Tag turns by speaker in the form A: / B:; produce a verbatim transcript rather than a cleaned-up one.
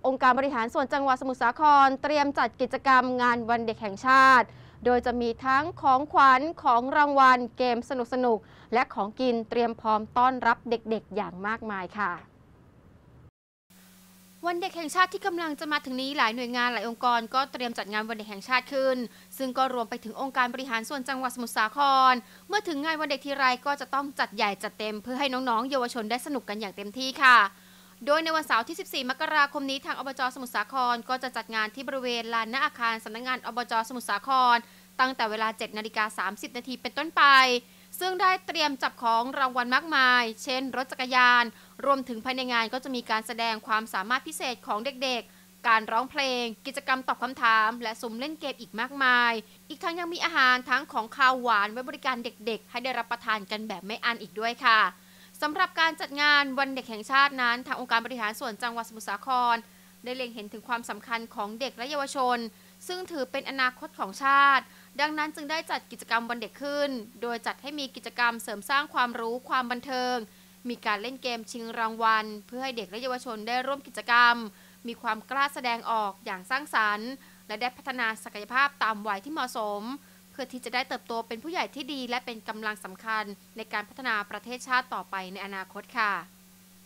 A: องค์การบริหารส่วนจังหวัดสมุทรสาครเตรียมจัดกิจกรรมงานวันเด็กแห่งชาติโดยจะมีทั้งของขวัญของรางวัลเกมสนุกๆและของกินเตรียมพร้อมต้อนรับเด็กๆอย่างมากมายค่ะวันเด็กแห่งชาติที่กำลังจะมาถึงนี้หลายหน่วยงานหลายองค์กรก็เตรียมจัดงานวันเด็กแห่งชาติขึ้นซึ่งก็รวมไปถึงองค์การบริหารส่วนจังหวัดสมุทรสาครเมื่อถึงงานวันเด็กทีไรก็จะต้องจัดใหญ่จัดเต็มเพื่อให้น้องๆเยาวชนได้สนุกกันอย่างเต็มที่ค่ะโดยในวันเสาร์ที่สิบสี่มกราคมนี้ทางอบจ.สมุทรสาครก็จะจัดงานที่บริเวณลานหน้าอาคารสำนักงานอบจ.สมุทรสาครตั้งแต่เวลา เจ็ดนาฬิกาสามสิบนาทีเป็นต้นไปซึ่งได้เตรียมจับของรางวัลมากมายเช่นรถจักรยานรวมถึงภายในงานก็จะมีการแสดงความสามารถพิเศษของเด็กๆการร้องเพลงกิจกรรมตอบคำถามและซุ้มเล่นเกมอีกมากมายอีกทั้งยังมีอาหารทั้งของคาวหวานไว้บริการเด็กๆให้ได้รับประทานกันแบบไม่อั้นอีกด้วยค่ะสำหรับการจัดงานวันเด็กแห่งชาตินั้นทางองค์การบริหารส่วนจังหวัดสมุทรสาครได้เล็งเห็นถึงความสำคัญของเด็กและเยาวชนซึ่งถือเป็นอนาคตของชาติดังนั้นจึงได้จัดกิจกรรมวันเด็กขึ้นโดยจัดให้มีกิจกรรมเสริมสร้างความรู้ความบันเทิงมีการเล่นเกมชิงรางวัลเพื่อให้เด็กและเยาวชนได้ร่วมกิจกรรมมีความกล้าแสดงออกอย่างสร้างสรรค์และได้พัฒนาศักยภาพตามวัยที่เหมาะสมเพื่อที่จะได้เติบโตเป็นผู้ใหญ่ที่ดีและเป็นกำลังสำคัญในการพัฒนาประเทศชาติต่อไปในอนาคตค่ะ